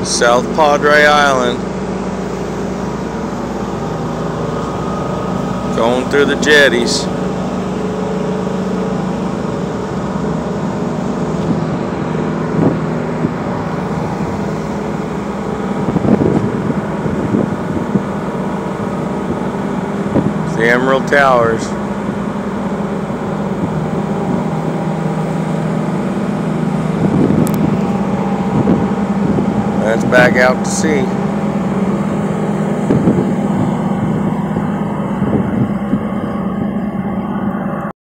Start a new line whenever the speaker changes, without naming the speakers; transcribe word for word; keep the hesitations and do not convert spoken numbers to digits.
South Padre Island. Going through the jetties. The Emerald Towers. That's back out to sea.